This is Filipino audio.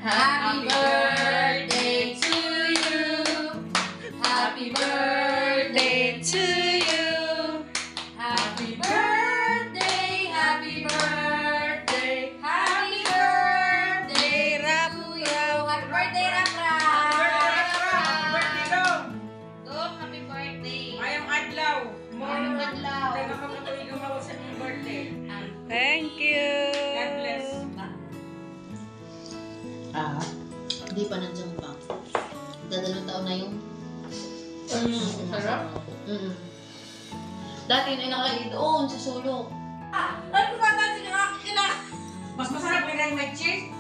Happy birthday to you. Happy birthday to you. Happy birthday, happy birthday, happy birthday, Rap to you. Happy birthday, Rap Rap. Happy birthday daw. Dong, happy birthday. Ayong adlaw. Ayong adlaw. Tayo makapatuloy gumawa sa inyong birthday. Thank you. God bless. Hindi pa nandiyan pa. Dadalawang taon na yung... Sarap. Dati yun ay nakalagay doon sa sulok. Ano ba kasi nakakakila? Mas masarap kaya may cheese.